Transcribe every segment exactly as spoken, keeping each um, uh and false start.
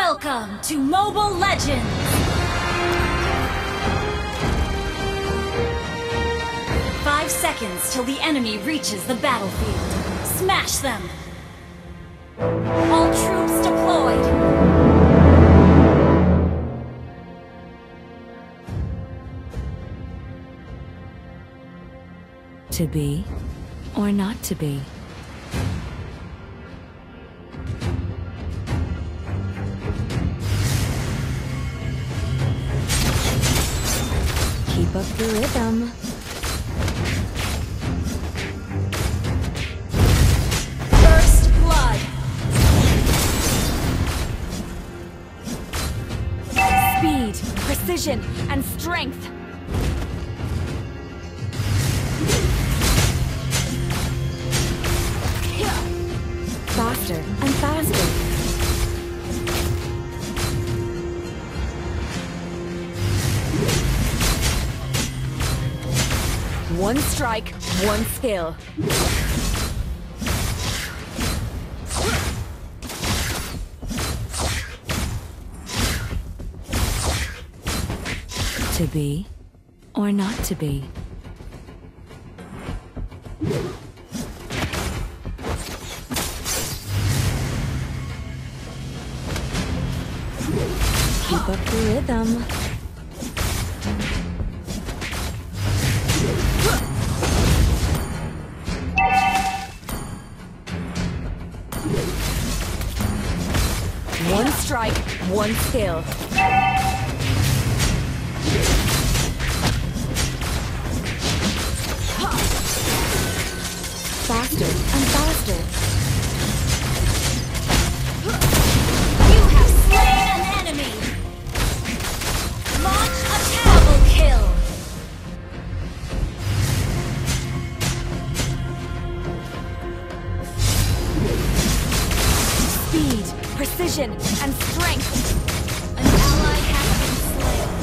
Welcome to Mobile Legends! Five seconds till the enemy reaches the battlefield. Smash them! All troops deployed! To be or not to be? Keep up the rhythm. First blood. Speed, precision, and strength. Faster and faster. One strike, one skill. To be or not to be? Keep up the rhythm. One strike, one skill. Faster and faster. You have slain an enemy! Launch a double kill! Speed, precision, and strength. An ally has been slain.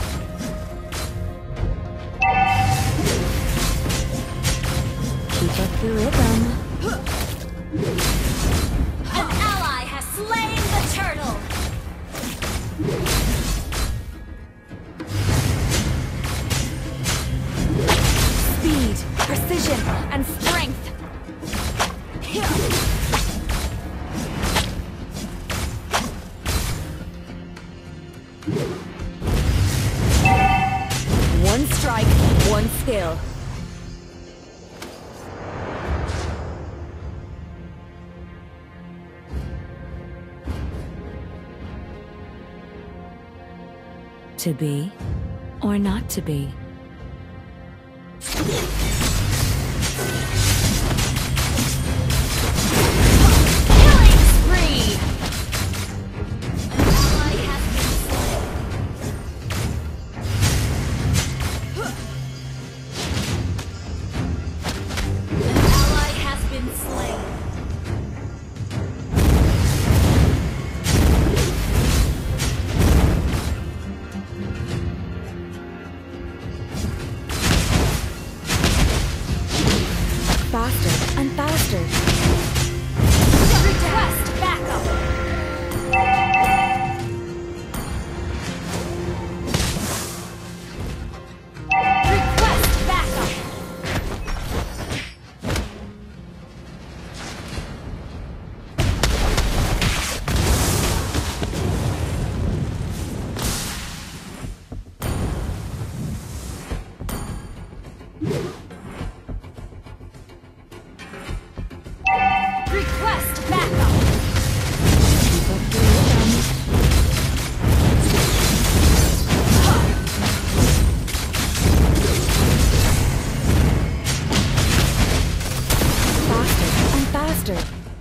Keep up the rhythm. An ally has slain the turtle! Speed, precision, and strength. One strike, one skill. To be or not to be? Killing spree! An ally has been slain. An ally has been slain. Faster and faster. Request backup! Request backup! Request backup! Keep up the rhythm. Faster and faster.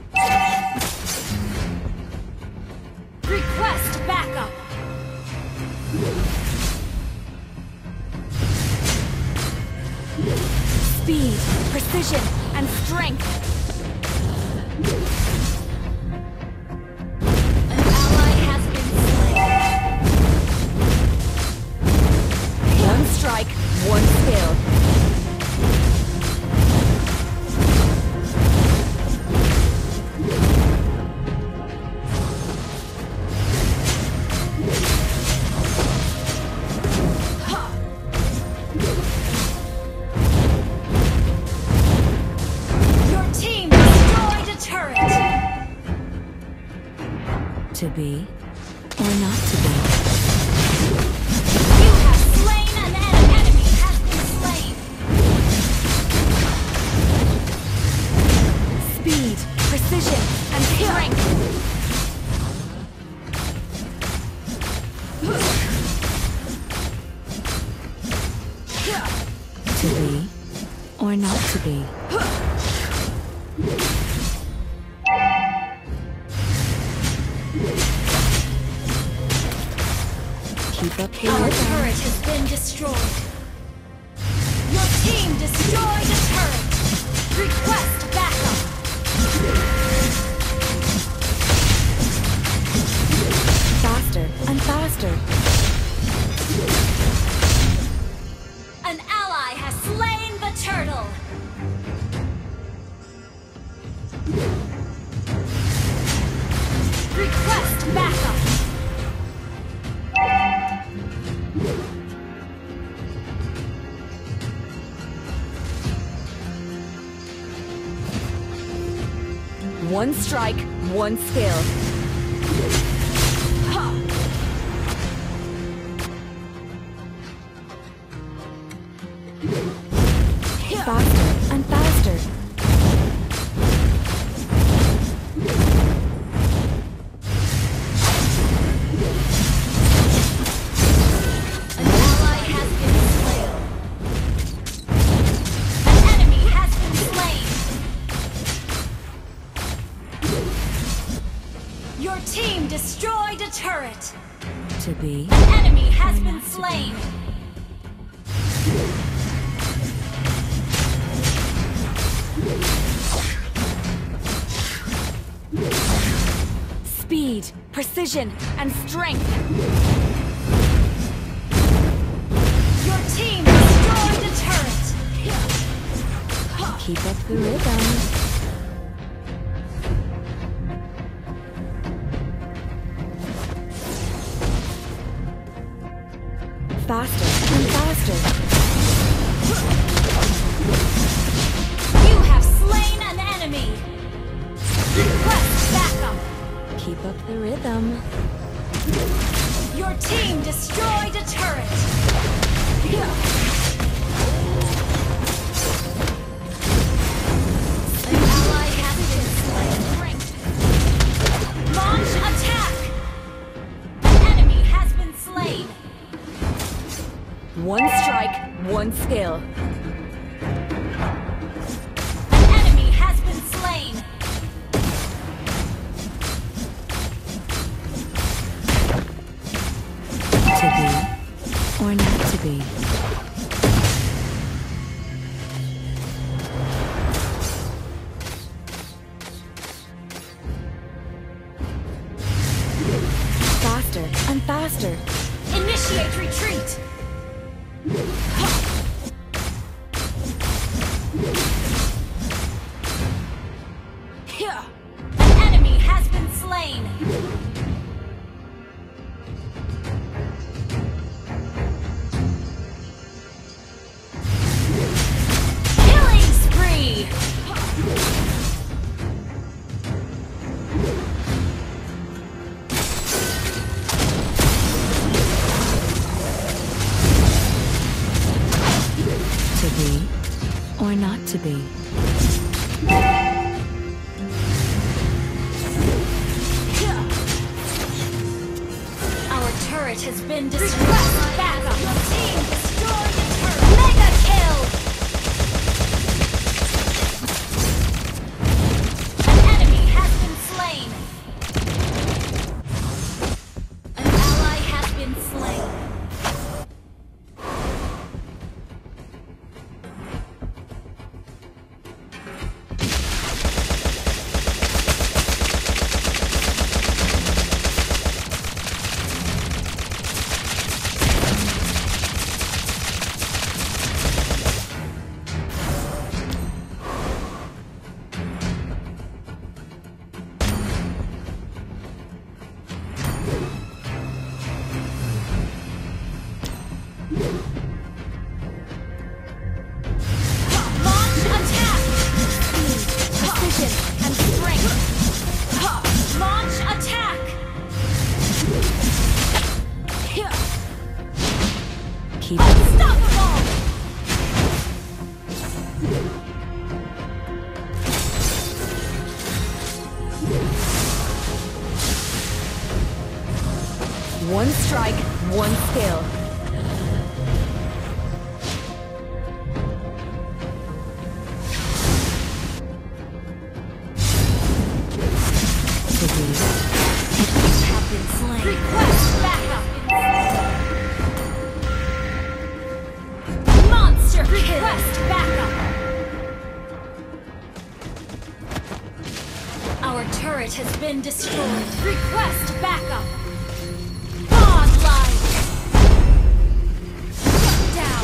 Request backup! Speed, precision, and strength. An ally has been slain. One strike, one skill. To be or not to be? You have slain an enemy. Enemy has been slain. Speed, precision, and strength. To be or not to be? Keep up the Our rhythm. turret has been destroyed. Your team destroyed a turret. Request backup. Faster and faster. An ally has slain the turtle. Request backup. One strike, one skill. Faster and faster. An ally has been slain. An enemy has been slain. Your team destroyed a turret. To be An enemy has or been not to be? slain. Speed, precision, and strength. Your team destroyed a turret. Keep up the rhythm. Faster and faster. You have slain an enemy. Request backup. Keep up the rhythm. Your team destroyed a turret. An ally has been slain. Launch attack. An enemy has been slain. One strike, one skill. An enemy has been slain. To be or not to be? Faster and faster. Initiate retreat. An enemy has been slain. Killing spree. To be or not to be? Our turret has been destroyed. Request backup. Your team destroyed a turret. Mega kill. An enemy has been slain. An ally has been slain. Launch attack. Speed, precision, and strength. Launch attack. One strike, one skill. To be Have been slain. Request backup. Monster request backup. Our turret has been destroyed. Request backup. Godlike. Shut down.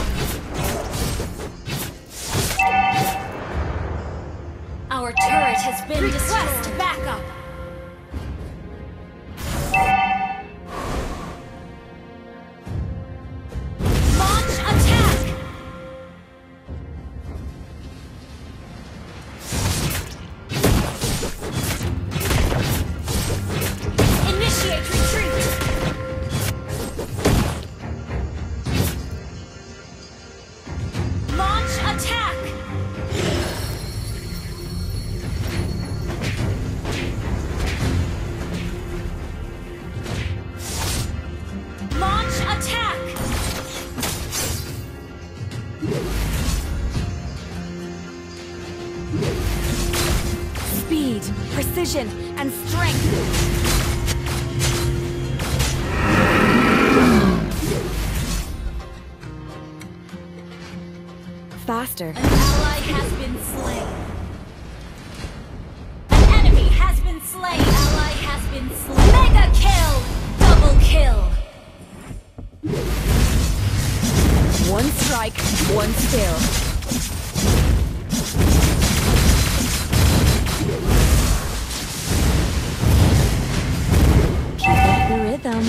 Our turret has been request destroyed. Request backup. Speed, precision, and strength. Faster. An ally has been slain. An enemy has been slain. An ally has been slain. Mega kill! Double kill! One strike, one skill. Keep up the rhythm.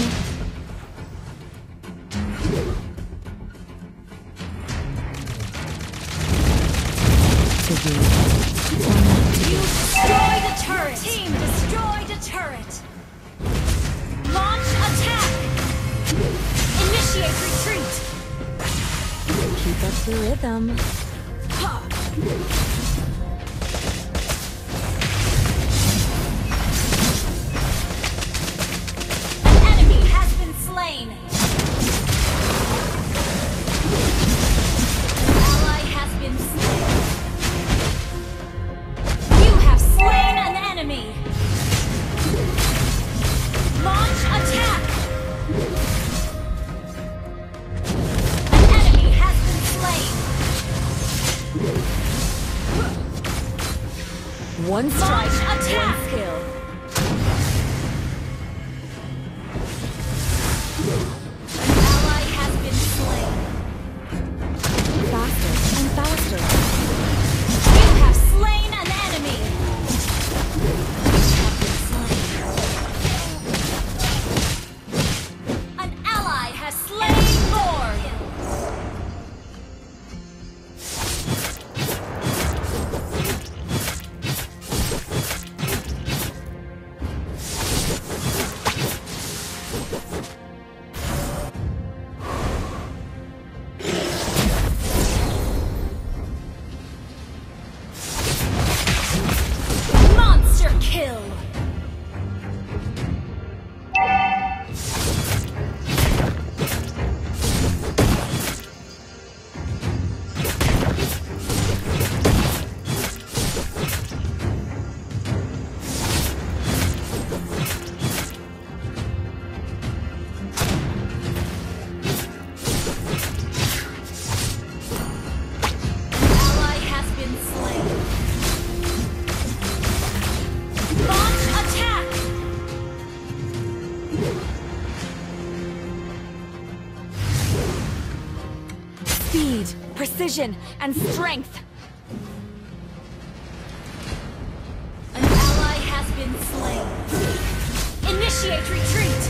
To be or not to You be. destroy the turret! Team destroyed a turret! Launch attack! Initiate retreat! Keep up the rhythm. Ha! An enemy has been slain! An ally has been slain. You have slain an enemy! Launch attack! An enemy has been slain! One strike, Launch one attack! skill. An ally has been slain. Faster and faster. You have slain an enemy! You have been slain. An ally has slain Lord! Monster kill! Ally has been slain. Launch attack! Speed, precision, and strength. An ally has been slain. Initiate retreat!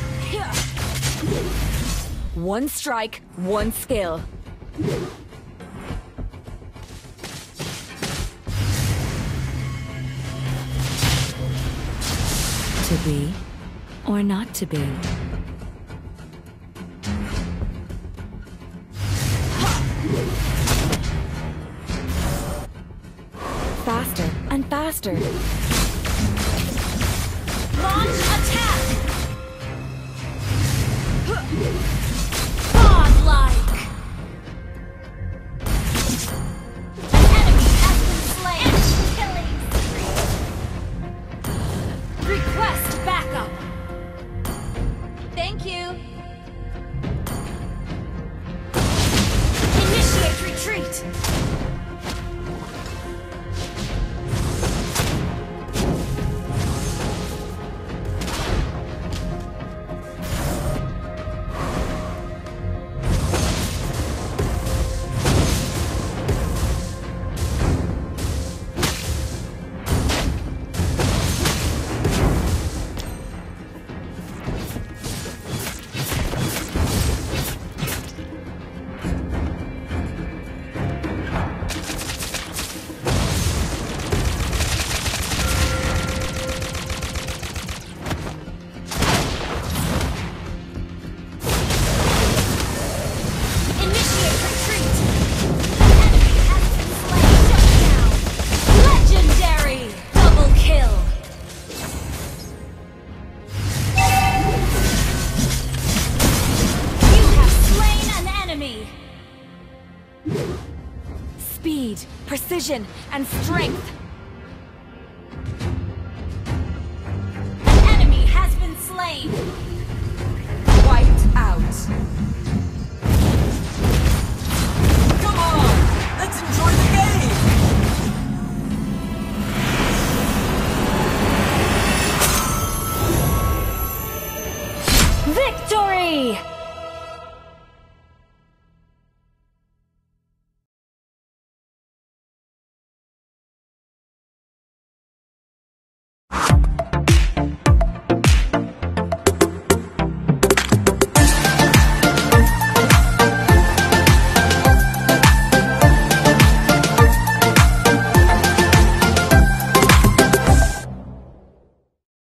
One strike, one skill. To be or not to be. Faster and faster. Launch attack! Godlike! An enemy has been slain! Killing spree! Request backup! Thank you! Initiate retreat! Speed, precision, and strength.